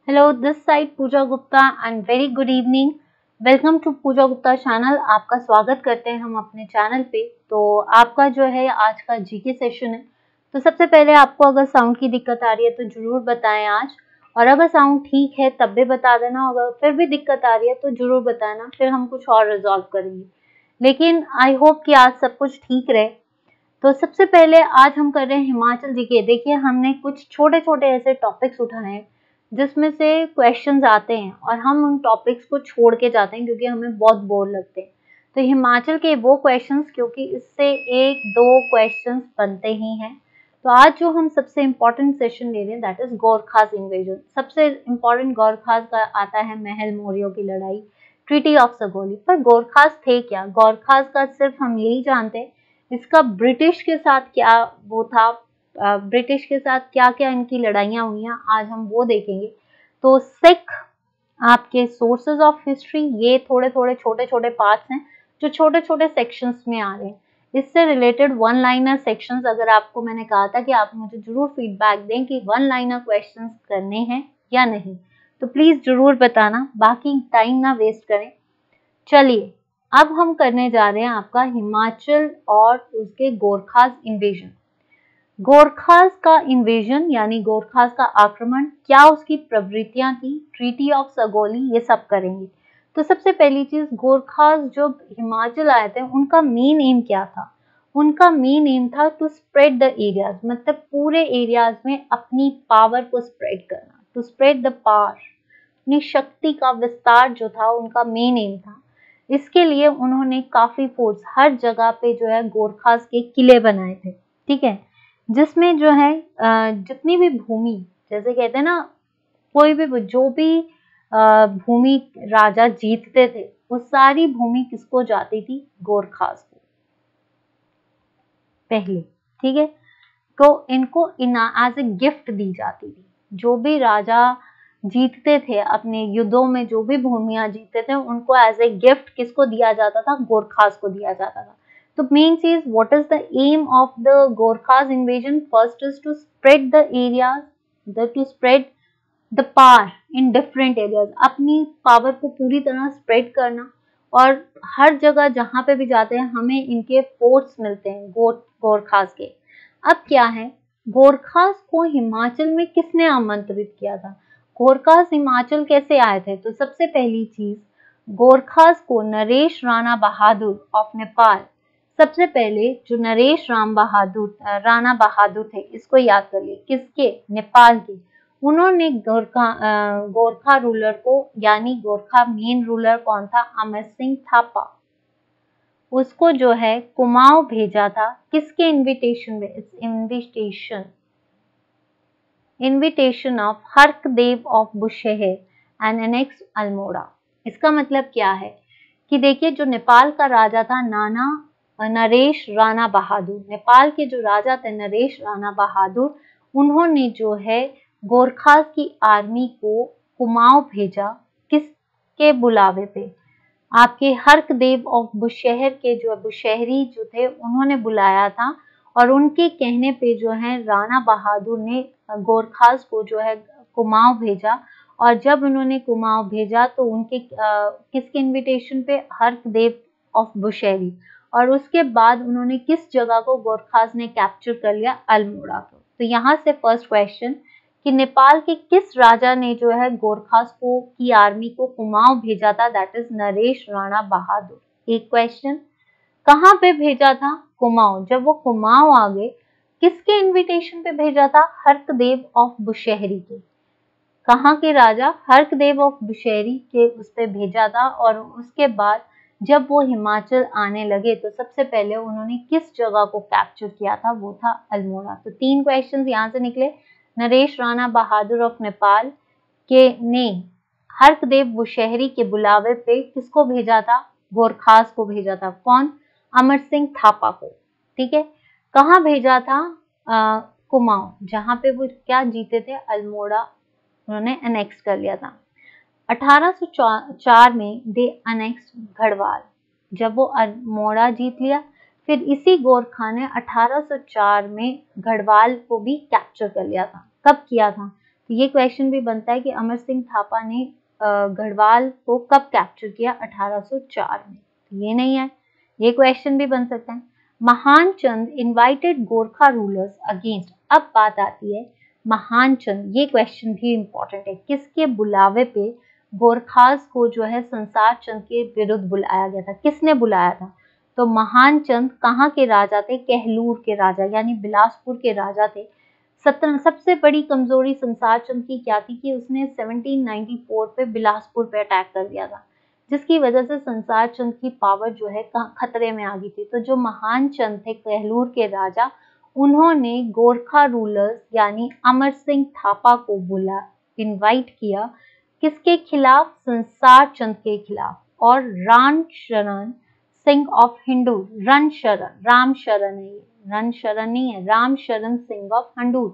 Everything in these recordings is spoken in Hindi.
Hello, this side Pooja Gupta and very good evening. Welcome to Pooja Gupta channel. आपका स्वागत करते हैं हम अपने चैनल पे। तो आपका जो है आज का जीके सेशन है। तो सबसे पहले आपको अगर साउंड की दिक्कत आ रही है तो जरूर बताएं आज, और अगर साउंड ठीक है तब भी बता देना, अगर फिर भी दिक्कत आ रही है तो जरूर बताना, फिर हम कुछ और रिजॉल्व करेंगे। लेकिन आई होप कि आज सब कुछ ठीक रहे। तो सबसे पहले आज हम कर रहे हैं हिमाचल जीके। देखिए, हमने कुछ छोटे छोटे ऐसे टॉपिक्स उठाए हैं जिसमें से क्वेश्चंस आते हैं और हम उन टॉपिक्स को छोड़ के जाते हैं क्योंकि हमें बहुत बोर लगते हैं। तो हिमाचल के वो क्वेश्चंस, क्योंकि इससे एक दो क्वेश्चंस बनते ही हैं। तो आज जो हम सबसे इम्पोर्टेंट सेशन ले रहे हैं दैट इज गोरखास इन्वेजन। सबसे इम्पोर्टेंट गोरखास का आता है महल मौर्यों की लड़ाई, ट्रीटी ऑफ सगोली। पर गोरखास थे क्या? गोरखास का सिर्फ हम यही जानते हैं इसका ब्रिटिश के साथ क्या वो था, ब्रिटिश के साथ क्या क्या इनकी लड़ाइयाँ हुई, आज हम वो देखेंगे। तो सिख आपके सोर्सेज ऑफ हिस्ट्री, ये थोड़े थोड़े छोटे छोटे पार्ट्स हैं जो छोटे छोटे सेक्शंस में आ रहे हैं। इससे रिलेटेड वन लाइनर सेक्शंस, अगर आपको मैंने कहा था कि आप मुझे जरूर फीडबैक दें कि वन लाइनर क्वेश्चंस करने हैं या नहीं, तो प्लीज जरूर बताना, बाकी टाइम ना वेस्ट करें। चलिए अब हम करने जा रहे हैं आपका हिमाचल और उसके गोरखास इन्वेजन। गोरखास का इन्वेजन यानी गोरखास का आक्रमण, क्या उसकी प्रवृत्तियां थी, ट्रीटी ऑफ सगोली, ये सब करेंगे। तो सबसे पहली चीज, गोरखास जब हिमाचल आए थे उनका मेन एम क्या था? उनका मेन एम था टू स्प्रेड द एरियाज, मतलब पूरे एरियाज में अपनी पावर को स्प्रेड करना, टू स्प्रेड द पावर, अपनी शक्ति का विस्तार जो था उनका मेन एम था। इसके लिए उन्होंने काफी फोर्स हर जगह पे जो है गोरखास के किले बनाए थे, ठीक है, जिसमें जो है जितनी भी भूमि, जैसे कहते हैं ना, कोई भी जो भी भूमि राजा जीतते थे वो सारी भूमि किसको जाती थी? गोरखास को पहले, ठीक है। तो इनको एज ए गिफ्ट दी जाती थी। जो भी राजा जीतते थे अपने युद्धों में, जो भी भूमियां जीतते थे उनको एज ए गिफ्ट किसको दिया जाता था? गोरखास को दिया जाता था। तो मेन चीज, what is the aim of the Gorkhas invasion? First is to spread the areas, to spread the power in different areas, अपनी पावर को पूरी तरह स्प्रेड करना। और हर जगह जहां पे भी जाते हैं हमें इनके फोर्ट्स मिलते हैं गोरखास के। अब क्या है, गोरखास को हिमाचल में किसने आमंत्रित किया था? गोरखास हिमाचल कैसे आए थे? तो सबसे पहली चीज, गोरखास को नरेश राणा बहादुर ऑफ नेपाल, सबसे पहले जो नरेश राणा बहादुर थे, इसको याद कर लिए, किसके? नेपाल के। उन्होंने गोरखा रूलर को, यानी गोरखा मेन रूलर कौन था? अमर सिंह थापा, उसको जो है कुमाऊं भेजा था। किसके इनविटेशन में? It's invitation of Harkdev of Bushahr and annex Almora. इसका मतलब क्या है कि देखिए, जो नेपाल का राजा था नरेश राणा बहादुर, नेपाल के जो राजा थे नरेश राणा बहादुर, उन्होंने जो है गोरखास की आर्मी को कुमाऊं भेजा। किसके बुलावे पे? आपके हर्कदेव ऑफ बुशहर के जो बुशहरी जो थे उन्होंने बुलाया था, और उनके कहने पे जो है राणा बहादुर ने गोरखास को जो है कुमाऊं भेजा। और जब उन्होंने कुमाऊं भेजा तो उनके किसके इनविटेशन पे? हर्कदेव ऑफ बुशहरी। और उसके बाद उन्होंने किस जगह को गोरखास ने कैप्चर कर लिया? अल्मोड़ा को। तो यहाँ से फर्स्ट क्वेश्चन कि नेपाल के किस राजा ने जो है गोरखास को की आर्मी को कुमाऊं भेजा था? That is Naresh Rana Bahadur. एक क्वेश्चन, कहाँ पे भेजा था? कुमाऊं। जब वो कुमाऊं आ गए, किसके इनविटेशन पे भेजा था? हर्कदेव ऑफ बुशहरी के। कहाँ के राजा? हर्कदेव ऑफ बुशहरी के उस पे भेजा था। और उसके बाद जब वो हिमाचल आने लगे तो सबसे पहले उन्होंने किस जगह को कैप्चर किया था? वो था अल्मोड़ा। तो तीन क्वेश्चंस यहाँ से निकले। नरेश राणा बहादुर ऑफ नेपाल के ने हर्कदेव बुशहरी के बुलावे पे किसको भेजा था? गोरखास को भेजा था। कौन? अमर सिंह थापा को, ठीक है। कहाँ भेजा था? कुमाऊं, जहाँ पे वो क्या जीते थे? अल्मोड़ा उन्होंने अनेक्स कर लिया था। 1804 में दे अनेक्स गढ़वाल। जब वो अल्मोड़ा जीत लिया, फिर इसी गोरखा ने 1804 में गढ़वाल को भी कैप्चर कर लिया था। कब किया था? तो ये क्वेश्चन भी बनता है कि अमर सिंह थापा ने गढ़वाल को कब कैप्चर किया, 1804 में। तो ये नहीं है, ये क्वेश्चन भी बन सकता है। Mahan Chand invited Gorkha rulers against, अब बात आती है महान चंद, ये क्वेश्चन भी इंपॉर्टेंट है, किसके बुलावे पे गोरखास को जो है संसार चंद के विरुद्ध बुलाया गया था, किसने बुलाया था? तो महान चंद कहाँ के राजा थे? कहलूर के राजा, यानी बिलासपुर के राजा थे। सबसे बड़ी कमजोरी संसार चंद की क्या थी कि उसने 1794 पे बिलासपुर पे अटैक कर दिया था, जिसकी वजह से संसार चंद की पावर जो है खतरे में आ गई थी। तो जो महान चंद थे कहलूर के राजा, उन्होंने गोरखा रूलर्स यानी अमर सिंह थापा को इनवाइट किया, किसके खिलाफ? संसार चंद के खिलाफ। और राम शरण सिंह ऑफ हिंडूर, राम शरण है, रण शरण नहीं है, राम शरण सिंह ऑफ हिंडूर,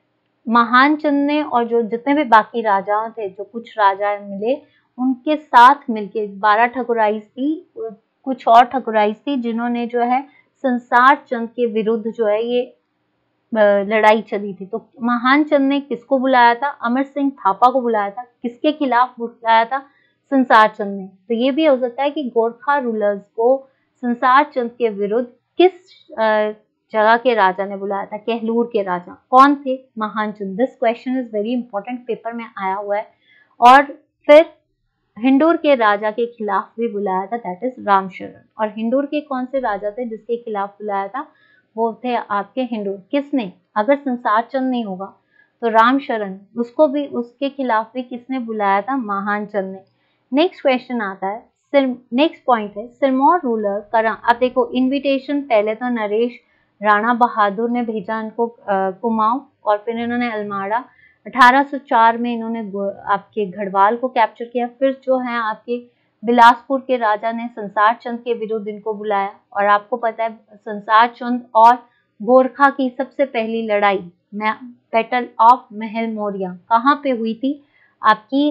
महान चंद ने और जो जितने भी बाकी राजाओं थे, जो कुछ राजा मिले, उनके साथ मिलके 12 ठकुराई थी, कुछ और ठकुराई थी, जिन्होंने जो है संसार चंद के विरुद्ध जो है ये लड़ाई चली थी। तो महान चंद ने किसको बुलाया था? अमर सिंह थापा को बुलाया था। किसके खिलाफ बुलाया था? संसार चंद ने। तो ये भी हो सकता है कि गोरखा रूलर्स को संसार चंद के विरुद्ध किस जगह के राजा ने बुलाया था? कहलूर के राजा। कौन थे? Mahan Chand. This question is very important, paper में आया हुआ है। और फिर हिंडूर के राजा के खिलाफ भी बुलाया था, दैट इज रामशरण। और हिंडूर के कौन से राजा थे जिसके खिलाफ बुलाया था? वो थे आपके हिंडूर। किसने? अगर संसार चंद नहीं होगा तो रामशरण, उसको भी, उसके खिलाफ भी किसने बुलाया था? महान चंद ने। नेक्स्ट क्वेश्चन आता है, नेक्स्ट पॉइंट है सिरमौर रूलर करण। अब देखो, इनविटेशन पहले तो नरेश राणा बहादुर ने भेजा इनको कुमाऊं, और फिर इन्होंने अलमाड़ा। 1804 में इन्होंने आपके गढ़वाल को कैप्चर किया। फिर जो है आपके बिलासपुर के राजा ने संसार चंद के विरुद्ध इनको बुलाया। और आपको पता है संसार चंद और गोरखा की सबसे पहली लड़ाई बैटल ऑफ महल मोरिया कहाँ पे हुई थी? आपकी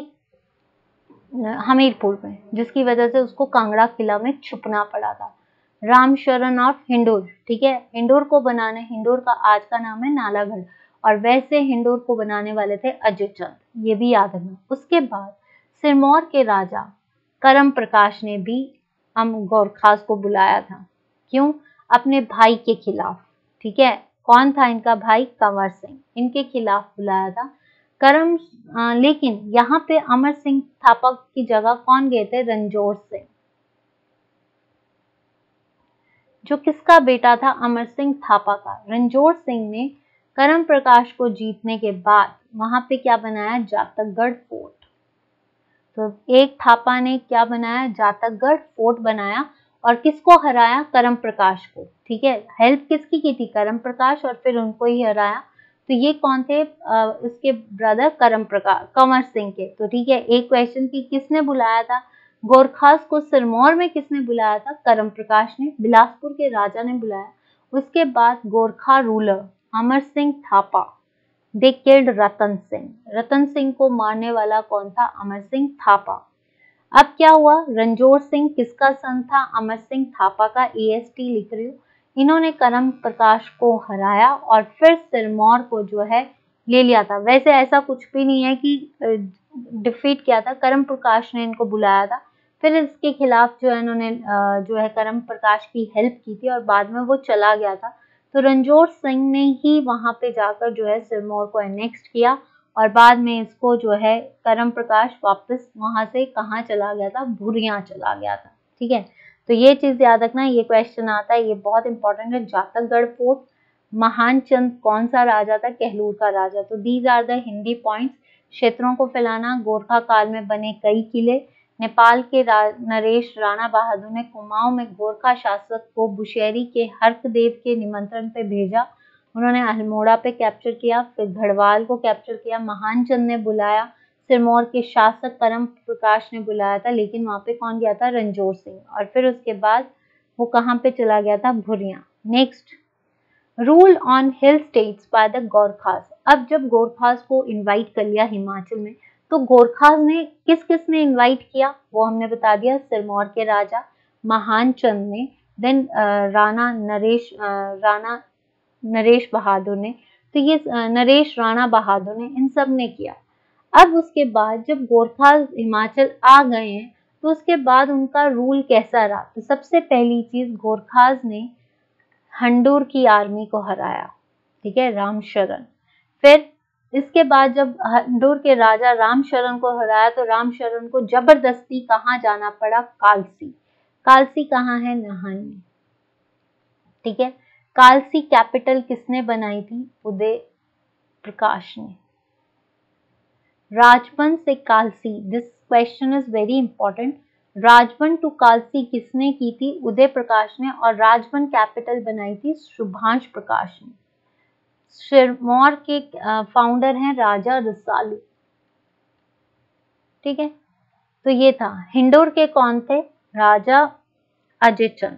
हमीरपुर में, जिसकी वजह से उसको कांगड़ा किला में छुपना पड़ा था। रामशरण ऑफ हिंडूर, ठीक है, हिंडूर को बनाने, हिंडूर का आज का नाम है नालागढ़, और वैसे हिंडूर को बनाने वाले थे अजय चंद, ये भी याद रखना। उसके बाद सिरमौर के राजा करम प्रकाश ने भी हम गोरखास को बुलाया था। क्यों? अपने भाई के खिलाफ, ठीक है। कौन था इनका भाई? कंवर सिंह, इनके खिलाफ बुलाया था करम। लेकिन यहाँ पे अमर सिंह थापा की जगह कौन गए थे? रणजोर सिंह, जो किसका बेटा था? अमर सिंह थापा का। रणजोर सिंह ने करम प्रकाश को जीतने के बाद वहां पे क्या बनाया? जातकगढ़ फोर्ट। तो एक थापा ने क्या बनाया? जातकगढ़ फोर्ट बनाया। और किसको हराया? करम प्रकाश को, ठीक है। हेल्प किसकी की थी? करम प्रकाश, और फिर उनको ही हराया। तो ये कौन थे? उसके ब्रदर कंवर सिंह के। तो ठीक है, एक क्वेश्चन की किसने बुलाया था गोरखास को? सिरमौर में किसने बुलाया था? करम प्रकाश ने, बिलासपुर के राजा ने बुलाया। उसके बाद Gorkha ruler Amar Singh Thapa, they killed Ratan Singh. Ratan Singh को मारने वाला कौन था? अमर सिंह थापा। अब क्या हुआ? रणजोर सिंह किसका सन था? अमर सिंह थापा का। AST लिख रही हूँ। इन्होंने करम प्रकाश को हराया और फिर सिरमौर को जो है ले लिया था। वैसे ऐसा कुछ भी नहीं है कि डिफीट किया था, करम प्रकाश ने इनको बुलाया था, फिर इसके खिलाफ जो है इन्होंने जो है करम प्रकाश की हेल्प की थी और बाद में वो चला गया था। तो रणजोर सिंह ने ही वहां पे जाकर जो है सिरमौर को एनेक्स्ट किया और बाद में इसको जो है करम प्रकाश वापस वहां से कहाँ चला गया था? भुरिया चला गया था, ठीक है। तो ये चीज याद रखना, ये क्वेश्चन आता है, ये बहुत इंपॉर्टेंट है। जातकगढ़ फोर्ट, महान चंद कौन सा राजा था? कहलूर का राजा। तो these are the Hindi points. क्षेत्रों को फैलाना, गोरखा काल में बने कई किले, नेपाल के नरेश राणा बहादुर ने कुमाऊं में गोरखा शासक को बुशेरी के हर्कदेव के निमंत्रण पे भेजा, उन्होंने अल्मोड़ा पे कैप्चर किया, फिर गढ़वाल को कैप्चर किया, महान चंद ने बुलाया, सिरमौर के शासक करम प्रकाश ने बुलाया था, लेकिन वहां पे कौन गया था? रणजोर सिंह। और फिर उसके बाद वो कहाँ पे चला गया था? Bhuria. Next, rule on hill states by the Gorkhas. अब जब गोरखास को इनवाइट कर लिया हिमाचल में, तो गोरखास ने किस ने इनवाइट किया? वो हमने बता दिया, सिरमौर के राजा महान चंद ने, देन राणा नरेश बहादुर ने। तो ये नरेश राणा बहादुर ने, इन सब ने किया। अब उसके बाद जब गोरखास हिमाचल आ गए हैं तो उसके बाद उनका रूल कैसा रहा? तो सबसे पहली चीज, गोरखास ने हंडूर की आर्मी को हराया, ठीक है, रामशरण। फिर इसके बाद जब हंडूर के राजा रामशरण को हराया तो रामशरण को जबरदस्ती कहाँ जाना पड़ा? कालसी। कालसी कहाँ है? नाहन में, ठीक है। कालसी कैपिटल किसने बनाई थी? उदय प्रकाश ने। राजबन से Kalsi, this question is very important. Rajban to Kalsi किसने की थी? उदय प्रकाश ने। और राजबन कैपिटल बनाई थी सुभाष प्रकाश ने। सिरमौर के फाउंडर हैं राजा रसालू, ठीक है। तो ये था। हिंडोर के कौन थे? राजा अजय चंद,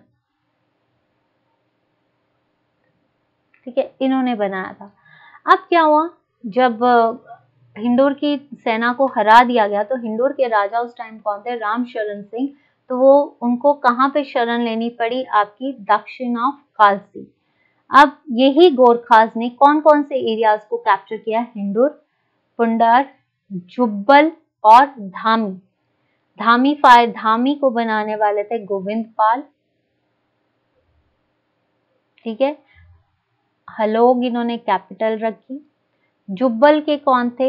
ठीक है, इन्होंने बनाया था। अब क्या हुआ, जब हिंडोर की सेना को हरा दिया गया तो हिंडोर के राजा उस टाइम कौन थे? रामशरण सिंह। तो वो उनको कहाँ पे शरण लेनी पड़ी? आपकी दक्षिण ऑफ कालसी। अब यही गोरखास ने कौन कौन से एरियाज को कैप्चर किया? हिंडोर, पुंडार, जुब्बल और धामी। धामी को बनाने वाले थे गोविंद पाल, ठीक है। हलोग इन्होंने कैपिटल रखी। जुब्बल के कौन थे?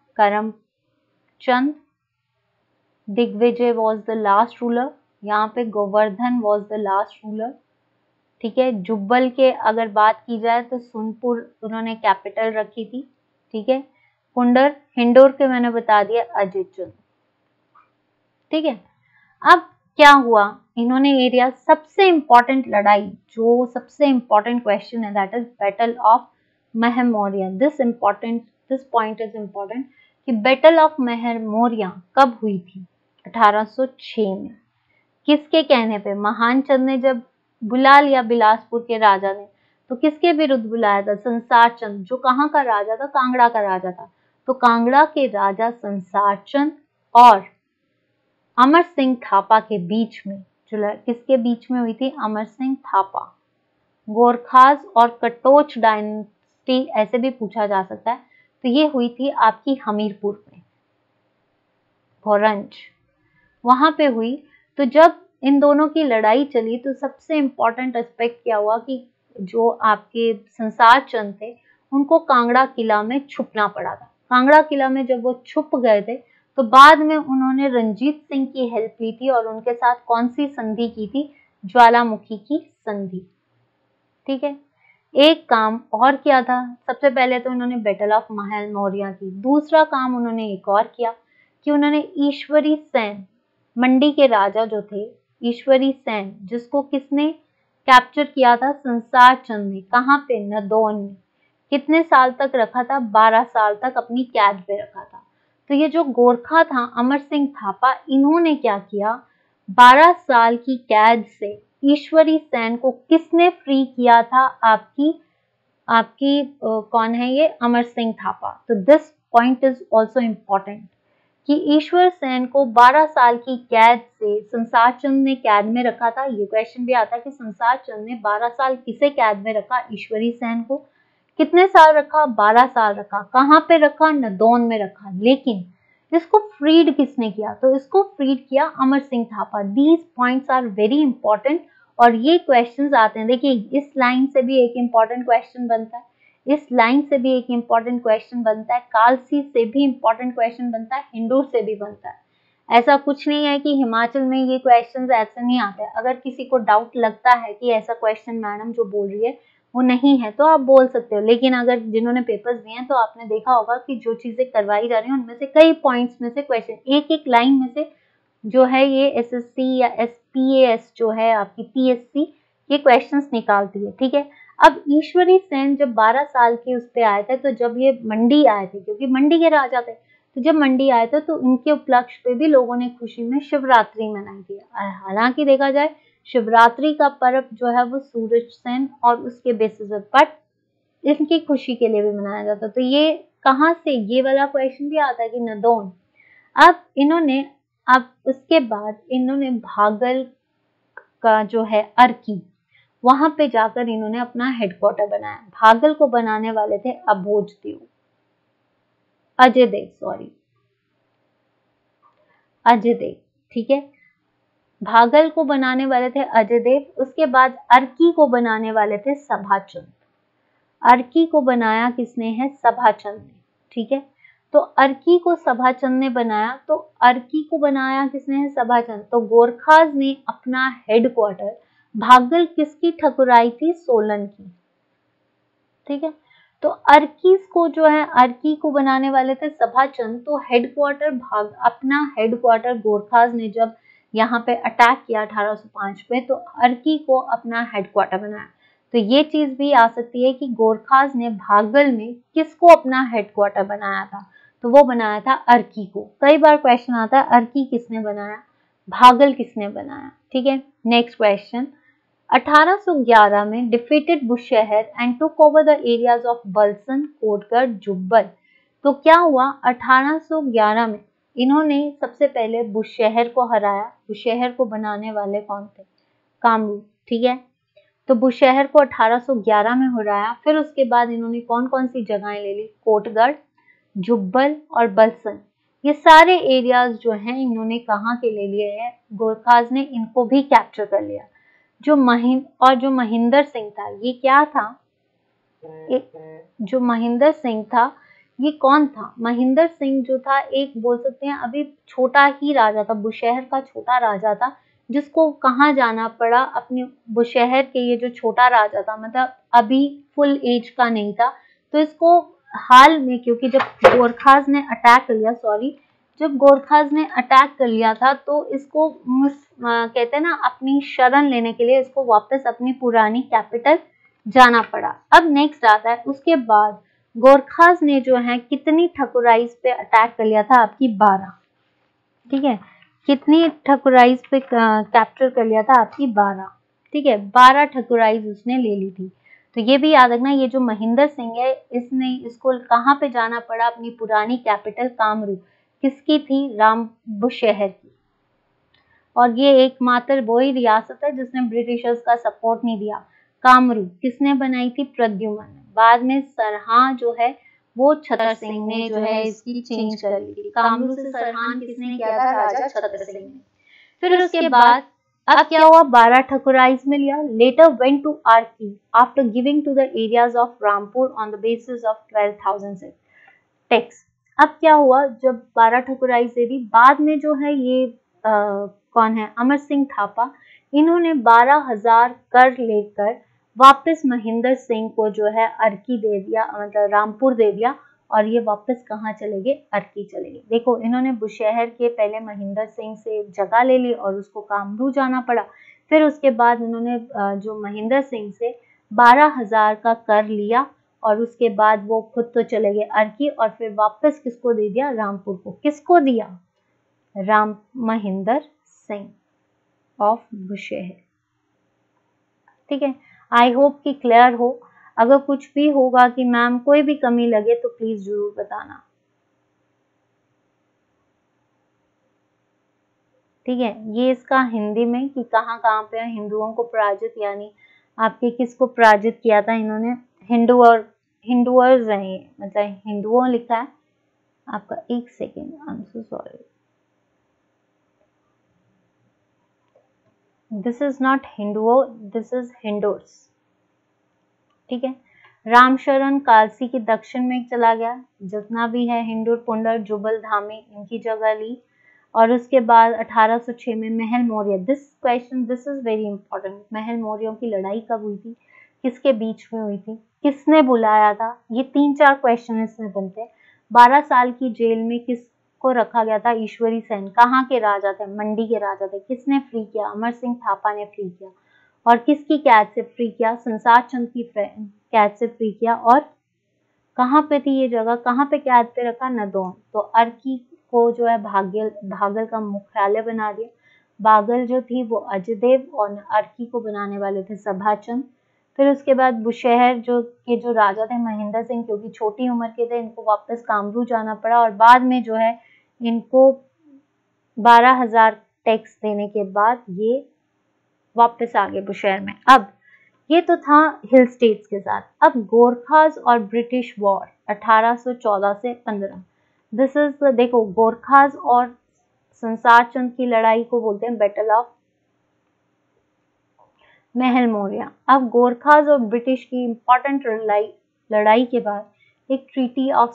Karamchand. Digvijay was the last ruler, यहाँ पे Govardhan was the last ruler, ठीक है। जुब्बल के अगर बात की जाए तो सोनपुर उन्होंने कैपिटल रखी थी, ठीक है। पुंडर, हिंडोर के मैंने बता दिया अजय चंद, ठीक है। अब क्या हुआ, इन्होंने एरिया, सबसे इंपॉर्टेंट लड़ाई, जो सबसे इंपॉर्टेंट क्वेश्चन है, that is battle of Mahmauria. This point is important कि बैटल ऑफ महमौरिया कब हुई थी? 1806 में। किसके कहने पे? महान चंद ने जब बुला लिया बिलासपुर के राजा ने, तो किसके विरुद्ध बुलाया था? संसार चंद, जो कहाँ का राजा था? कांगड़ा का राजा था। तो कांगड़ा के राजा संसार चंद और अमर सिंह थापा के बीच में, जो किसके बीच में हुई थी? अमर सिंह थापा। गोरखास और कटोच डायनेस्टी ऐसे भी पूछा जा सकता है। तो ये हुई थी आपकी हमीरपुर में, भोरंज, वहां पे हुई। तो जब इन दोनों की लड़ाई चली तो सबसे इंपॉर्टेंट एस्पेक्ट क्या हुआ कि जो आपके संसार चंद थे उनको कांगड़ा किला में छुपना पड़ा था। कांगड़ा किला में जब वो छुप गए थे तो बाद में उन्होंने रंजीत सिंह की हेल्प ली थी और उनके साथ कौन सी संधि की थी? ज्वालामुखी की संधि, ठीक है। एक काम और किया था, सबसे पहले तो उन्होंने बैटल ऑफ महमौरिया की। दूसरा काम उन्होंने एक और किया कि उन्होंने ईश्वरी सेन, मंडी के राजा जो थे ईश्वरी सेन, जिसको किसने कैप्चर किया था? संसार चंद ने। कहाँ पे? नदौन में। कितने साल तक रखा था? 12 साल तक अपनी कैद पे रखा था। तो ये जो गोरखा था अमर सिंह थापा, इन्होंने क्या किया? 12 साल की कैद से ईश्वरी सेन को किसने फ्री किया था? आपकी कौन है ये? अमर सिंह थापा। तो this point is also important कि ईश्वर सेन को 12 साल की कैद से संसार चंद ने कैद में रखा था। ये क्वेश्चन भी आता है कि संसार चंद ने 12 साल किसे कैद में रखा? ईश्वरी सेन को। कितने साल रखा? 12 साल रखा। कहाँ पे रखा? नदौन में रखा। लेकिन इसको फ्रीड किसने किया? तो इसको फ्रीड किया Amar Singh Thapa. These points are very important और ये क्वेश्चंस आते हैं। देखिए इस लाइन से भी एक इंपॉर्टेंट क्वेश्चन बनता है, इस लाइन से भी एक इंपॉर्टेंट क्वेश्चन बनता है, कालसी से भी इंपॉर्टेंट क्वेश्चन बनता है, हिंडूर से भी बनता है। ऐसा कुछ नहीं है कि हिमाचल में ये क्वेश्चंस ऐसे नहीं आते। अगर किसी को डाउट लगता है कि ऐसा क्वेश्चन मैडम जो बोल रही है वो नहीं है तो आप बोल सकते हो, लेकिन अगर जिन्होंने पेपर्स दिए हैं तो आपने देखा होगा कि जो चीजें करवाई जा रही हैं उनमें से कई पॉइंट्स में से क्वेश्चन एक एक लाइन में से जो है ये एसएससी या एसपीएस जो है आपकी पीएससी ये क्वेश्चंस निकालती है, ठीक है। अब ईश्वरी सेन जब 12 साल के उस पे आए थे, तो जब ये मंडी आए थे, क्योंकि मंडी के राजा थे, तो जब मंडी आए थे तो इनके उपलक्ष्य पे भी लोगों ने खुशी में शिवरात्रि मनाई थी। हालांकि देखा जाए शिवरात्रि का पर्व जो है वो सूरज सेन और उसके बेसिस पर इनकी खुशी के लिए भी मनाया जाता। तो ये कहाँ से, ये वाला क्वेश्चन भी आता है कि नदौन। अब उसके बाद इन्होंने भागल का जो है अर्की, वहां पे जाकर इन्होंने अपना हेडक्वार्टर बनाया। भागल को बनाने वाले थे अजय देव, ठीक है। भागल को बनाने वाले थे अजय देव। उसके बाद अर्की को बनाने वाले थे सभाचंद। अर्की को बनाया किसने है? सभाचंद ने, ठीक है। तो अर्की को सभाचंद ने बनाया। तो अर्की को बनाया किसने है? सभाचंद। तो गोरखाज ने अपना हेडक्वार्टर भागल किसकी ठकुराई थी? सोलन की, ठीक है। तो अर्की को जो है, अर्की को बनाने वाले थे सभाचंद। तो अपना हेडक्वार्टर गोरखाज ने जब यहाँ पे अटैक किया 1805 में, तो अर्की को अपना हेडक्वार्टर बनाया। तो ये चीज भी आ सकती है कि गोरखाज ने भागल में किसको अपना हेडक्वार्टर बनाया था? तो वो बनाया था अर्की को। कई बार क्वेश्चन आता है अर्की किसने बनाया, भागल किसने बनाया, ठीक है। नेक्स्ट क्वेश्चन, 1811 में defeated Bushahr and took over the areas of Balsan, Kotgarh, Jubbal. तो क्या हुआ? 1811 में इन्होंने सबसे पहले बुशहर को हराया। बुशहर को बनाने वाले कौन थे? कामरू, ठीक है। तो बुशहर को 1811 में हराया। फिर उसके बाद इन्होंने कौन कौन सी जगहें ले ली? कोटगढ़, जुब्बल और बलसन। ये सारे एरियाज जो हैं इन्होंने कहाँ के ले लिए हैं? गोरखाज ने इनको भी कैप्चर कर लिया। जो महिंदर सिंह था, ये क्या था? जो महिंदर सिंह था, ये कौन था? महिंदर सिंह जो था, एक बोल सकते हैं अभी छोटा ही राजा था, बुशहर का छोटा राजा था, जिसको कहाँ जाना पड़ा? अपने बुशहर के ये जो छोटा राजा था, मतलब अभी फुल एज का नहीं था, तो इसको हाल में, क्योंकि जब गोरखाज ने अटैक कर लिया था, तो इसको कहते हैं ना, अपनी शरण लेने के लिए इसको वापस अपनी पुरानी कैपिटल जाना पड़ा। अब नेक्स्ट आता है, उसके बाद गोरखाज ने जो है कितनी ठकुराइज पे अटैक कर लिया था? आपकी 12, ठीक है। कितनी ठकुराइज पे कैप्चर कर लिया था? आपकी 12, ठीक है। 12 ठकुराइज उसने ले ली थी। तो ये भी याद रखना, ये जो महिंदर सिंह है, इसको कहाँ पे जाना पड़ा? अपनी पुरानी कैपिटल कामरू। किसकी थी? राम बुशहर की। और ये एकमात्र वही रियासत है जिसने ब्रिटिशर्स का सपोर्ट नहीं दिया। कामरू किसने बनाई थी? प्रद्युम्न ने। बाद में सरहा जो है वो छतर सिंह ने जो है इसकी चेंज कर ली थी। कामरू से सरहान किसने किया था? राजा छतर सिंह ने। फिर उसके बाद अब क्या हुआ? 12 ठकुराइज में लिया। Later went to Arki after giving to the areas of Rampur on the basis of 12,000 tax. अब क्या हुआ? जब 12 ठकुराइज दे दी, बाद में जो है ये कौन है? अमर सिंह थापा। इन्होंने 12,000 कर लेकर वापस महिंदर सिंह को जो है अर्की दे दिया, मतलब रामपुर दे दिया, और ये वापस कहाँ चले गए? अर्की चले गए। देखो, इन्होंने बुशहर के पहले महिंदर सिंह से जगह ले ली और उसको कामरू जाना पड़ा। फिर उसके बाद उन्होंने जो महिंदर सिंह से 12,000 का कर लिया, और उसके बाद वो खुद तो चले गए अर्की, और फिर वापस किसको दे दिया? रामपुर को। किसको दिया? महिंदर सिंह ऑफ बुशहर, ठीक है। आई होप कि क्लियर हो। अगर कुछ भी होगा कि मैम कोई भी कमी लगे तो प्लीज जरूर बताना, ठीक है। ये इसका हिंदी में कि कहाँ कहाँ पे हिंदुओं को पराजित, यानी आपके किसको पराजित किया था इन्होंने? हिंदुअर्स हैं ये, मतलब हिंदुओं लिखा है आपका। एक second, I am so sorry, this is not Hinduo, this is Hindurs, ठीक है। रामशरण कालसी के दक्षिण में चला गया। जितना भी है हिंदुर, पुंडर, जुबल, धामी, इनकी जगह ली। और उसके बाद 1806 में Mahal Maurya. This is very important. Mahal मौर्यों की लड़ाई कब हुई थी? किसके बीच में हुई थी? किसने बुलाया था? ये 3-4 क्वेश्चन इसमें बनते हैं। 12 साल की जेल में किसको रखा गया था? ईश्वरी सेन। कहाँ के राजा थे? मंडी के राजा थे। किसने फ्री किया? अमर सिंह थापा ने फ्री किया। और किसकी कैद से फ्री किया? संसार चंद की कैद से फ्री किया। और कहाँ पे थी ये जगह? कहाँ पे कैद पे रखा? नदौन। तो अर्की को जो है भागल का मुख्यालय बना दिया। भागल जो थी वो अजय देव, और अर्की को बनाने वाले थे सभाचंद। फिर उसके बाद बुशहर जो राजा थे महिंदर सिंह, क्योंकि छोटी उम्र के थे, इनको वापस कामरू जाना पड़ा। और बाद में जो है इनको 12,000 टैक्स देने के बाद ये वापस आ गए बुशहर में। अब ये तो था हिल स्टेट्स के साथ। अब गोरखास और ब्रिटिश वॉर 1814 से 15। दिस इज, देखो, गोरखास और संसार चंद की लड़ाई को बोलते हैं बैटल ऑफ महल मौर्य। अब गोरखास और ब्रिटिश की इंपॉर्टेंट लड़ाई के बाद एक ट्रीटी ऑफ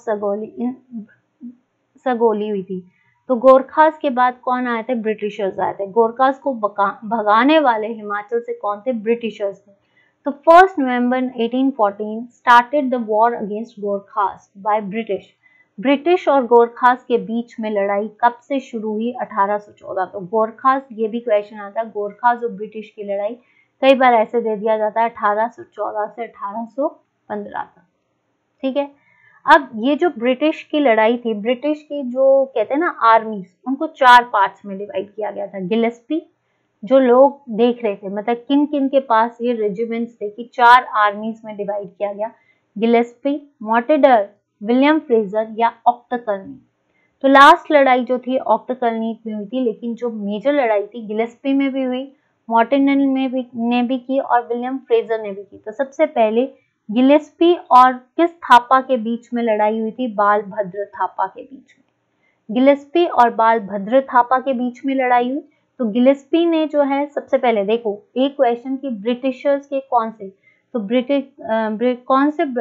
सगोली हुई थी। तो गोरखास के बाद कौन आए थे? ब्रिटिशर्स आए थे। गोरखास को भगाने वाले हिमाचल से कौन थे? ब्रिटिशर्स थे। तो 1 November 1814 started the war against Gorkhas by British. British और गोरखास के बीच में लड़ाई कब से शुरू हुई? 1814। तो गोरखास, ये भी क्वेश्चन आता है, गोरखास और ब्रिटिश की लड़ाई कई बार ऐसे दे दिया जाता है 1814 से 1815 तक। ठीक है। अब ये जो ब्रिटिश की लड़ाई थी, ब्रिटिश की जो कहते हैं ना आर्मीज, उनको 4 पार्ट्स में डिवाइड किया गया था। गिलेस्पी, जो लोग देख रहे थे, मतलब किन किन के पास ये रेजिमेंट्स थे कि 4 आर्मीज में डिवाइड किया गया। गिलेस्पी, मोटेडर, विलियम फ्रेजर या ऑक्टकर्नी। तो लास्ट लड़ाई जो थी ऑक्टकर्नी में हुई थी, लेकिन जो मेजर लड़ाई थी गिलेस्पी में भी हुई, मॉर्टिनल ने भी की और विलियम फ्रेजर ने भी की। तो सबसे पहले गिलेस्पी और किस थापा के बीच में लड़ाई हुई थी? बालभद्र थापा के बीच में। गिलेस्पी और बालभद्र थापा के बीच में लड़ाई हुई। तो गिलेस्पी ने जो है, सबसे पहले देखो एक क्वेश्चन की ब्रिटिशर्स के कौन से, तो कौन से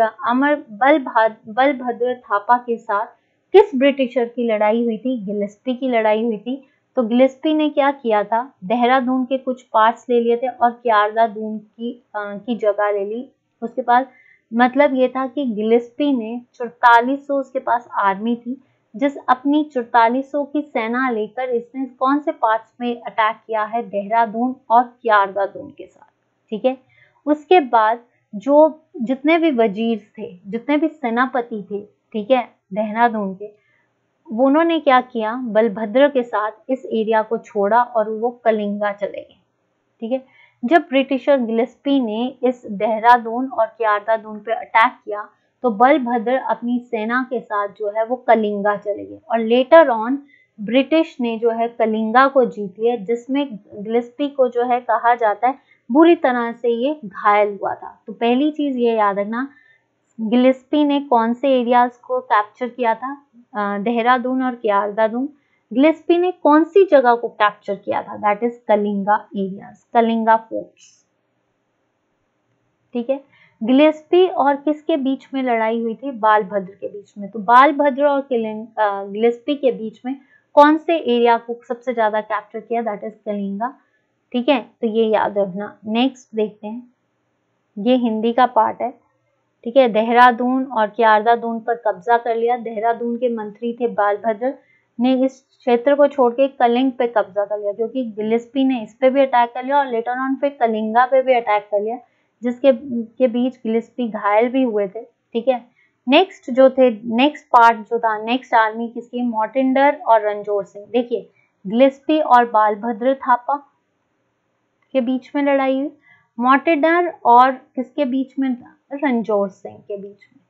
बलभद्र थापा के साथ किस ब्रिटिशर की लड़ाई हुई थी? गिलेस्पी की लड़ाई हुई थी। तो गिलेस्पी ने क्या किया था? देहरादून के कुछ पार्ट्स ले लिए थे और क्यारदा दून की जगह ले ली। उसके बाद मतलब ये था कि गिलेस्पी ने 4400, उसके पास आर्मी थी, जिस अपनी 4400 की सेना लेकर इसने कौन से पार्ट्स में अटैक किया है? देहरादून और क्यारदा दून के साथ। ठीक है। उसके बाद जो जितने भी वजीर थे, जितने भी सेनापति थे, ठीक है, देहरादून के, उन्होंने क्या किया? बलभद्र के साथ इस एरिया को छोड़ा और वो कलिंगा चले गए। ठीक है। जब ब्रिटिशर गिलेस्पी ने इस देहरादून और क्यारदा दून पे अटैक किया तो बलभद्र अपनी सेना के साथ जो है वो कलिंगा चले गए और लेटर ऑन ब्रिटिश ने जो है कलिंगा को जीत लिया, जिसमें गिलेस्पी को जो है कहा जाता है बुरी तरह से ये घायल हुआ था। तो पहली चीज ये याद रखना, गिलेस्पी ने कौन से एरियाज को कैप्चर किया था? देहरादून और क्यारदा दून। गिलेस्पी ने कौन सी जगह को कैप्चर किया था? That is Kalinga areas, Kalinga forts. ठीक है। गिलेस्पी और किसके बीच में लड़ाई हुई थी? बालभद्र के बीच में। तो बालभद्र और गिलेस्पी के बीच में कौन से एरिया को सबसे ज्यादा कैप्चर किया? That is Kalinga. ठीक है, तो ये याद रखना। नेक्स्ट देखते हैं, ये हिंदी का पार्ट है। ठीक है। देहरादून और क्यारदा दून पर कब्जा कर लिया। देहरादून के मंत्री थे बालभद्र ने इस क्षेत्र को छोड़ के कलिंग पे कब्जा कर लिया, क्योंकि गिलेस्पी ने इस पे भी अटैक कर लिया और लेटर ऑन फिर कलिंगा पे भी अटैक कर लिया, जिसके बीच गिलेस्पी घायल भी हुए थे। ठीक है। नेक्स्ट पार्ट जो था, नेक्स्ट आर्मी किसकी? मोटिंडर और रंजोर सिंह। देखिए, गिलेस्पी और बालभद्र थापा के बीच में लड़ाई हुई, मोटिंडर और किसके बीच में? रंजोर सिंह के बीच में।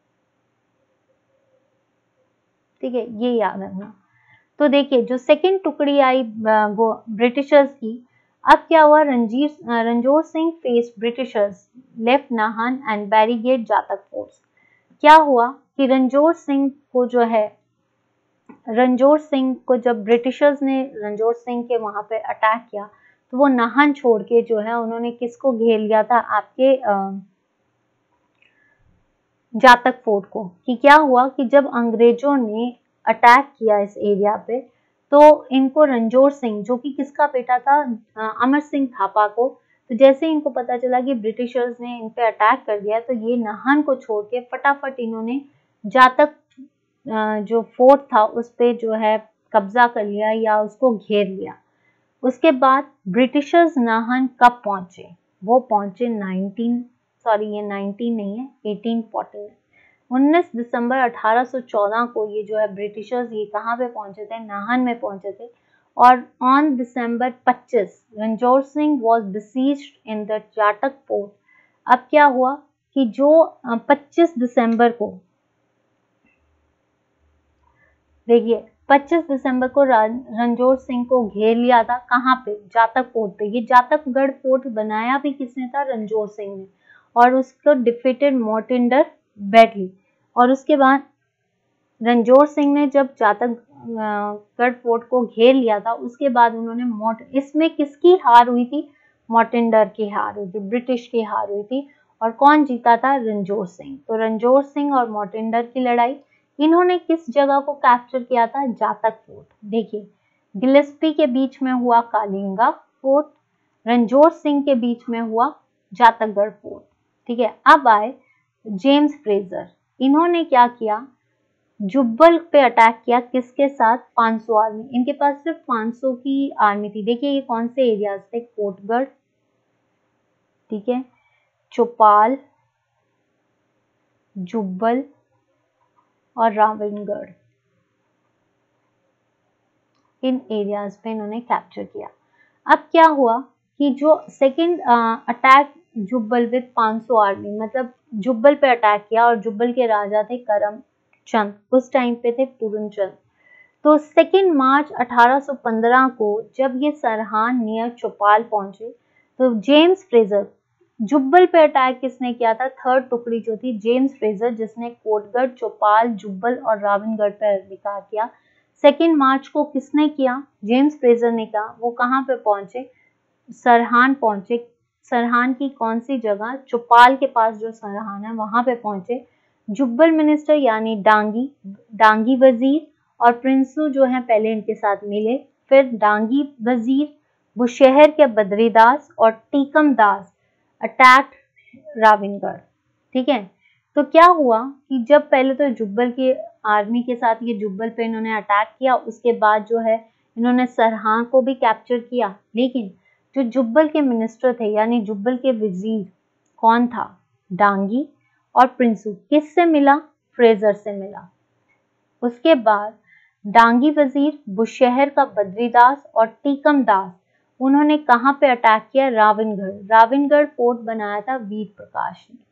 ठीक है, ये याद रखना। तो देखिए, जो सेकंड टुकड़ी आई ब्रिटिशर्स की, अब क्या हुआ? Ranjor Singh face Britishers, left Nahan and barricade Jatak force. क्या हुआ कि रंजोर सिंह को जब ब्रिटिशर्स ने रंजोर सिंह के वहां पे अटैक किया तो वो नाहन छोड़ के जो है उन्होंने किसको घेर लिया था? आपके जातक फोर्ट को। कि क्या हुआ कि जब अंग्रेजों ने अटैक किया इस एरिया पे, तो इनको रंजोर सिंह, जो कि किसका बेटा था? अमर सिंह थापा को, तो जैसे इनको पता चला कि ब्रिटिशर्स ने इन पे अटैक कर दिया, तो ये नाहन को छोड़ के फटाफट इन्होंने जातक जो फोर्ट था उस पे जो है कब्जा कर लिया या उसको घेर लिया। उसके बाद ब्रिटिशर्स नाहन कब पहुंचे? वो पहुंचे 19 नहीं है, 1814। 19 दिसंबर 1814 को ये जो है ब्रिटिशर्स ये कहाँ पे पहुंचे थे? नाहन में पहुंचे थे। और on December 25 Ranjor Singh was besieged in the Jatak fort. अब क्या हुआ कि जो 25 दिसंबर को, देखिए 25 दिसंबर को रंजोर सिंह को घेर लिया था। कहाँ पे? जातक फोर्ट पे। ये जातकगढ़ फोर्ट बनाया भी किसने था? रंजोर सिंह ने। और उसको डिफीटेड मोर्टिंडर बैटली। और उसके बाद रणजोर सिंह ने जब जातकगढ़ फोर्ट को घेर लिया था, उसके बाद उन्होंने इसमें किसकी हार हुई थी? मोर्टिंडर की हार हुई थी, ब्रिटिश की हार हुई थी। और कौन जीता था? रणजोर सिंह। तो रणजोर सिंह और मोर्टिंडर की लड़ाई, इन्होंने किस जगह को कैप्चर किया था? जातक फोर्ट। देखिए, गिलेस्पी के बीच में हुआ कालिंगा फोर्ट, रणजोर सिंह के बीच में हुआ जातकगढ़ फोर्ट। ठीक है, अब आए जेम्स फ्रेजर। इन्होंने क्या किया? जुब्बल पे अटैक किया। किसके साथ? 500 आर्मी। इनके पास सिर्फ 500 की आर्मी थी। देखिए ये कौन से एरियाज थे? कोटगढ़, ठीक है, चौपाल, जुब्बल और रावणगढ़। इन एरियाज पे इन्होंने कैप्चर किया। अब क्या हुआ कि जो second attack Jubbal with 500 army, मतलब जुब्बल पे अटैक किया, और जुब्बल के राजा थे करमचंद, उस टाइम पे थे पूरनचंद। तो 2 मार्च 1815 को जब ये सरहान नियर चौपाल पहुंचे, तो जेम्स फ्रेजर, जुब्बल पे अटैक किसने किया था? थर्ड टुकड़ी जो थी जेम्स फ्रेजर, जिसने कोटगढ़, चौपाल, जुब्बल और रावणगढ़ पर अधिकार किया। 2 मार्च को किसने किया? जेम्स फ्रेजर ने कहा। वो कहाँ पे पहुंचे? सरहान पहुंचे। सरहान की कौन सी जगह? चौपाल के पास जो सरहान है वहां पे पहुंचे। जुब्बल मिनिस्टर यानी डांगी वजीर और प्रिंसू जो है पहले इनके साथ मिले। फिर डांगी वजीर, बुशहर के बद्रीदास और टीकम दास अटैक रावणगढ़। ठीक है, तो क्या हुआ कि जब पहले तो जुब्बल की आर्मी के साथ ये जुब्बल पे इन्होंने अटैक किया, उसके बाद जो है इन्होंने सरहान को भी कैप्चर किया। लेकिन जो जुब्बल के मिनिस्टर थे यानी जुब्बल के वजीर कौन था? डांगी और प्रिंसू। किससे मिला? फ्रेजर से मिला। उसके बाद डांगी वजीर, बुशहर का बद्रीदास और टीकम दास, उन्होंने कहां पे अटैक किया? रावणगढ़। रावणगढ़ फोर्ट बनाया था वीर प्रकाश ने,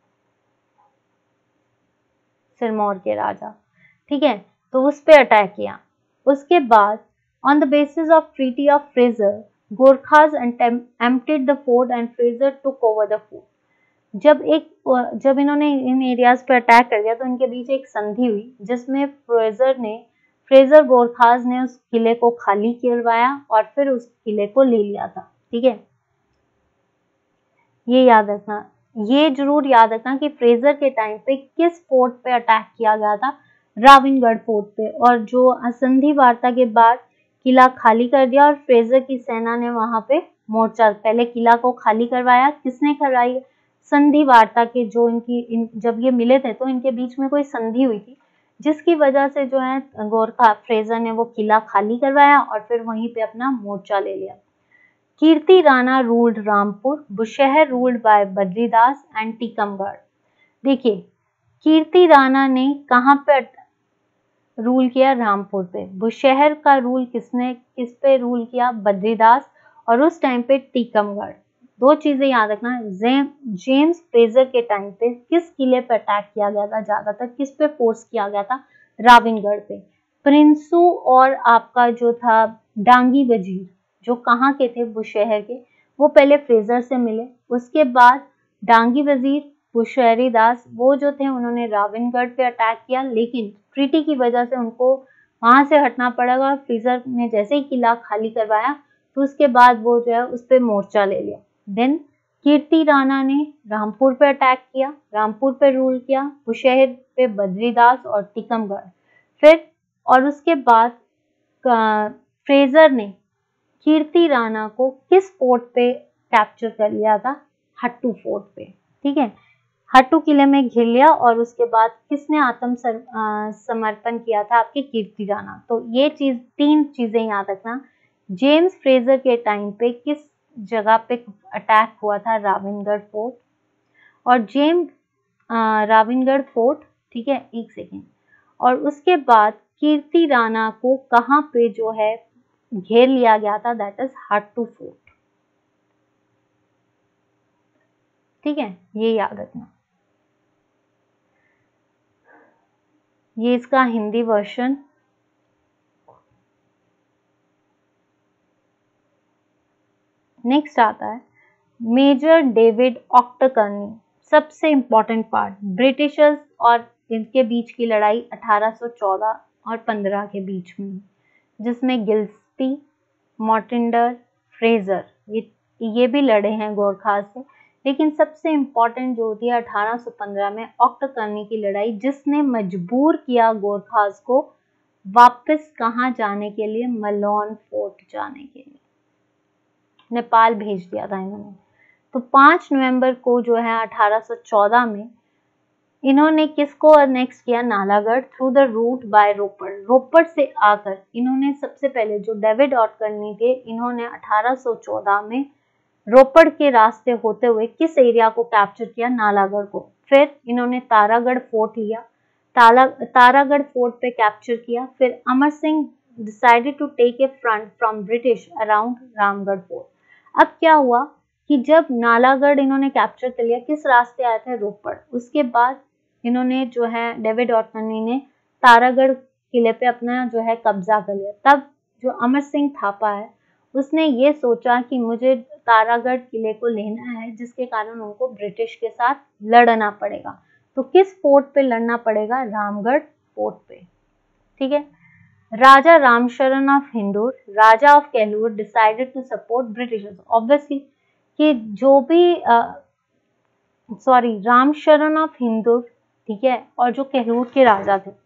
सिरमौर के राजा। ठीक है, तो उस पे अटैक किया। उसके बाद on the basis of treaty of Fraser, Gorkhas emptied the fort and Fraser took over the fort. जब इन्होंने इन एरियाज पे अटैक कर दिया तो इनके बीच एक संधि हुई, जिसमें फ्रेजर गोरखास ने उस किले को खाली करवाया और फिर उस किले को ले लिया था। ठीक है, ये याद रखना, ये जरूर याद रखना कि फ्रेजर के टाइम पे किस फोर्ट पे अटैक किया गया था? रावणगढ़ फोर्ट पे। और जो संधि वार्ता के बाद किला खाली कर दिया और फ्रेजर की सेना ने वहां पे मोर्चा, पहले किला को खाली करवाया। किसने करवाई? संधि वार्ता के जो जब ये मिले थे तो इनके बीच में कोई संधि हुई थी, जिसकी वजह से जो है गोरखा फ्रेजर ने वो किला खाली करवाया और फिर वहीं पे अपना मोर्चा ले लिया। Kirti Rana ruled Rampur, Bushahr ruled by Badridas and Tikamgarh. देखिए, कीर्ति राणा ने कहां पे रूल किया? रामपुर पे। बुशहर का रूल किस पे रूल किया? बद्रीदास। और उस टाइम पे टीकमगढ़। दो चीजें याद रखना, जेम्स फ्रेजर के टाइम पे किस किले पे अटैक किया गया था? ज्यादातर किस पे फोर्स किया गया था? रावणगढ़ पे। प्रिंसू और आपका जो था डांगी वजीर, जो कहाँ के थे? बुशहर के, वो पहले फ्रेजर से मिले। उसके बाद डांगी वजीर, बुशहरी दास, वो जो थे उन्होंने रावणगढ़ पे अटैक किया, लेकिन ट्रीटी की वजह से उनको वहां से हटना पड़ेगा। फ्रेजर ने जैसे ही किला खाली करवाया तो उसके बाद वो जो है उस पे मोर्चा ले लिया। देन कीर्ति राणा ने रामपुर पे अटैक किया, रामपुर पे रूल किया, बुशहर पे बद्रीदास और टीकमगढ़। फिर और उसके बाद फ्रेजर ने कीर्ति राणा को किस फोर्ट पे कैप्चर कर लिया था? हट्टू फोर्ट पे। ठीक है, हट्टू किले में घेर लिया और उसके बाद किसने समर्पण किया था? आपके कीर्ति राणा। तो ये तीन चीजें याद रखना। जेम्स फ्रेजर के टाइम पे किस जगह पे अटैक हुआ था? रावणगढ़ फोर्ट। और रावणगढ़ फोर्ट, ठीक है, एक सेकेंड। और उसके बाद कीर्ति राणा को कहाँ पे जो है घेर लिया गया था? That is Hattu fort. ठीक है, ये याद रखना। ये इसका हिंदी वर्जन। नेक्स्ट आता है मेजर डेविड ऑक्टकर्नी। सबसे इम्पोर्टेंट पार्ट, ब्रिटिशर्स और इनके बीच की लड़ाई 1814 और 15 के बीच में, जिसमें गिल्स्पी, मॉर्टिंडर, फ्रेजर ये भी लड़े हैं गोरखास से। लेकिन सबसे इम्पोर्टेंट जो होती है 1815 में ऑक्टकर्नी की लड़ाई, जिसने मजबूर किया गोरखास को वापस कहाँ जाने के लिए, मलोन फोर्ट जाने के लिए। नेपाल भेज दिया था इन्होंने। तो 5 नवंबर को जो है 1814 में इन्होंने किसको अनेक्स किया, Nalagarh, through the route by Ropar. Ropar से आकर इन्होंने सबसे पहले जो डेविड ऑटकर्नी थे, इन्होंने 1814 में रोपड़ के रास्ते होते हुए किस एरिया को कैप्चर किया, नालागढ़ को। फिर इन्होंने तारागढ़ फोर्ट लिया, तारागढ़ फोर्ट पे कैप्चर किया। फिर Amar Singh decided to take a front from British around Ramgarh fort. अब क्या हुआ कि जब नालागढ़ इन्होंने कैप्चर कर लिया, किस रास्ते आए थे, रोपड़। उसके बाद इन्होंने जो है डेविड ऑटकर्नी ने तारागढ़ किले पे अपना जो है कब्जा कर लिया। तब जो अमर सिंह थापा है, उसने ये सोचा कि मुझे तारागढ़ किले को लेना है, जिसके कारण उनको ब्रिटिश के साथ लड़ना पड़ेगा। तो किस फोर्ट पे लड़ना पड़ेगा, रामगढ़ फोर्ट पे। ठीक है। Raja Ramsharan of Hindur, Raja of Kelur decided to support Britishers. Obviously कि जो भी रामशरण ऑफ हिंदूर, ठीक है, और जो केलूर के राजा थे,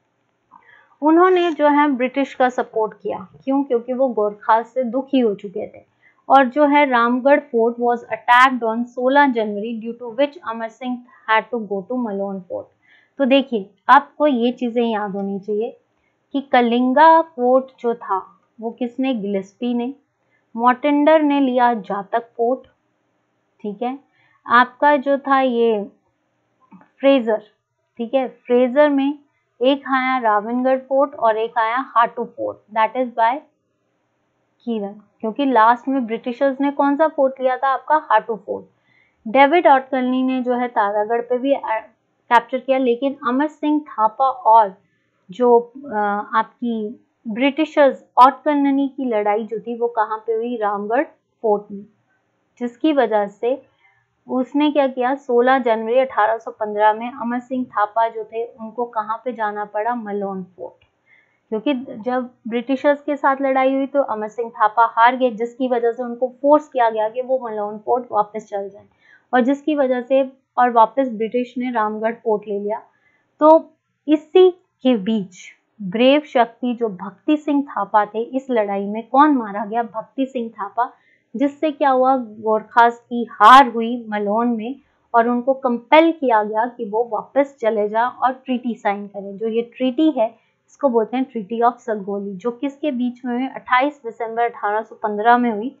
उन्होंने जो है ब्रिटिश का सपोर्ट किया। क्यों? क्योंकि वो गोरखास से दुखी हो चुके थे। और जो है Ramgarh fort was attacked on 16 January, due to which Amar Singh had to go to Malaun fort. तो देखिए, आपको ये चीजें याद होनी चाहिए कि कलिंगा फोर्ट जो था वो किसने, गिल्स्पी ने। मॉर्टिंडर ने लिया जातक फोर्ट, ठीक है। आपका जो था ये फ्रेजर, ठीक है, फ्रेजर में एक आया रावणगढ़ फोर्ट और एक आया Hattu fort, that is by Kiran, क्योंकि लास्ट में ब्रिटिशर्स ने कौन सा फोर्ट लिया था, आपका हाटू फोर्ट। डेविड ऑटकर्नी ने जो है तारागढ़ पे भी कैप्चर किया, लेकिन अमर सिंह थापा और जो आपकी ब्रिटिशर्स ऑटकर्नी की लड़ाई जो थी वो कहाँ पे हुई, रामगढ़ फोर्ट में, जिसकी वजह से उसने क्या किया, 16 जनवरी 1815 में अमर सिंह थापा जो थे उनको कहाँ पे जाना पड़ा, मलोन फोर्ट। क्योंकि जब ब्रिटिशर्स के साथ लड़ाई हुई तो अमर सिंह थापा हार गए, जिसकी वजह से उनको फोर्स किया गया कि वो मलोन फोर्ट वापस चल जाए, और जिसकी वजह से और वापस ब्रिटिश ने रामगढ़ फोर्ट ले लिया। तो इसी के बीच ब्रेव शक्ति जो भक्ति सिंह थापा थे, इस लड़ाई में कौन मारा गया, भक्ति सिंह थापा, जिससे क्या हुआ, गोरखास की हार हुई मलोन में और उनको कंपेल किया गया कि वो वापस चले जाए और ट्रीटी साइन करें। जो ये ट्रीटी है इसको बोलते हैं ट्रीटी ऑफ सगोली, जो किसके बीच में हुई, 28 दिसंबर 1815 में हुई,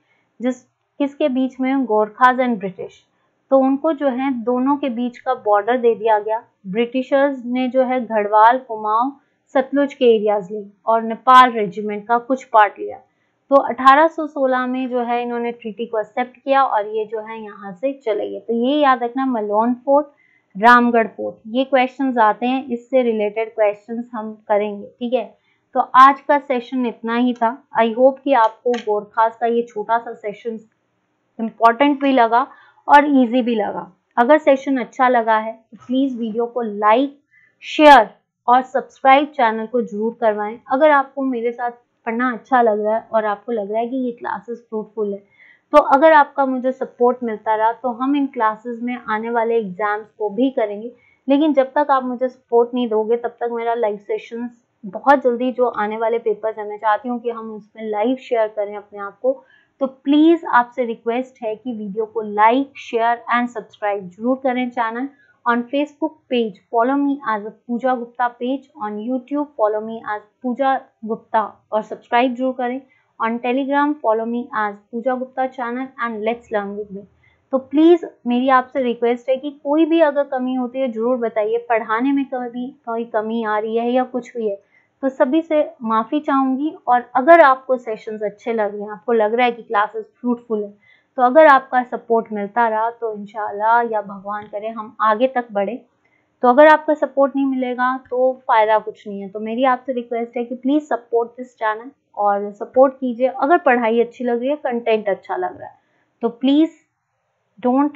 किसके बीच में, गोरखास एंड ब्रिटिश। तो उनको जो है दोनों के बीच का बॉर्डर दे दिया गया। ब्रिटिशर्स ने जो है गढ़वाल, कुमाऊं, सतलुज के एरियाज लिए और नेपाल रेजिमेंट का कुछ पार्ट लिया। तो 1816 में जो है इन्होंने ट्रीटी को एक्सेप्ट किया और ये जो है यहाँ से चले गए। तो ये याद रखना, मलोन फोर्ट, रामगढ़ फोर्ट, ये क्वेश्चंस आते हैं, इससे रिलेटेड क्वेश्चंस हम करेंगे। ठीक है, तो आज का सेशन इतना ही था। आई होप कि आपको गोरखास का ये छोटा सा सेशन इम्पॉर्टेंट भी लगा और इजी भी लगा। अगर सेशन अच्छा लगा है तो प्लीज वीडियो को लाइक, शेयर और सब्सक्राइब चैनल को जरूर करवाएं। अगर आपको मेरे साथ पढ़ना अच्छा लग रहा है और आपको लग रहा है कि ये क्लासेस फ्रूटफुल है, तो अगर आपका मुझे सपोर्ट मिलता रहा तो हम इन क्लासेस में आने वाले एग्जाम्स को भी करेंगे। लेकिन जब तक आप मुझे सपोर्ट नहीं दोगे तब तक मेरा लाइव सेशंस बहुत जल्दी जो आने वाले पेपर्स है, मैं चाहती हूँ कि हम उसमें लाइव शेयर करें अपने आप को। तो प्लीज आपसे रिक्वेस्ट है कि वीडियो को लाइक, शेयर एंड सब्सक्राइब जरूर करें channel. On Facebook page, follow me as a Pooja Gupta page. On YouTube, follow me as Pooja Gupta और सब्सक्राइब जरूर करें। On Telegram, follow me as Pooja Gupta channel and let's learn with me. तो प्लीज मेरी आपसे रिक्वेस्ट है कि कोई भी अगर कमी होती है जरूर बताइए, पढ़ाने में कभी कोई कमी आ रही है या कुछ भी है तो सभी से माफी चाहूंगी। और अगर आपको सेशंस अच्छे लग रहे हैं, आपको लग रहा है कि क्लासेस फ्रूटफुल है, तो अगर आपका सपोर्ट मिलता रहा तो इंशाल्लाह या भगवान करे हम आगे तक बढ़े। तो अगर आपका सपोर्ट नहीं मिलेगा तो फायदा कुछ नहीं है। तो मेरी आपसे रिक्वेस्ट है कि प्लीज सपोर्ट दिस चैनल और सपोर्ट कीजिए। अगर पढ़ाई अच्छी लग रही है, कंटेंट अच्छा लग रहा है, तो please don't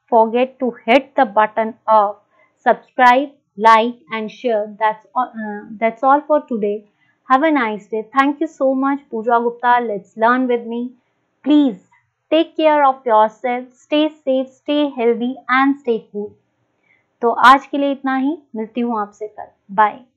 forget to hit the button of subscribe, like and share. That's all for today. Have a nice day. Thank you so much, Pooja Gupta. Let's learn with me. Please take care of yourself. Stay safe, stay healthy and stay cool. तो आज के लिए इतना ही, मिलती हूँ आपसे कल. बाय.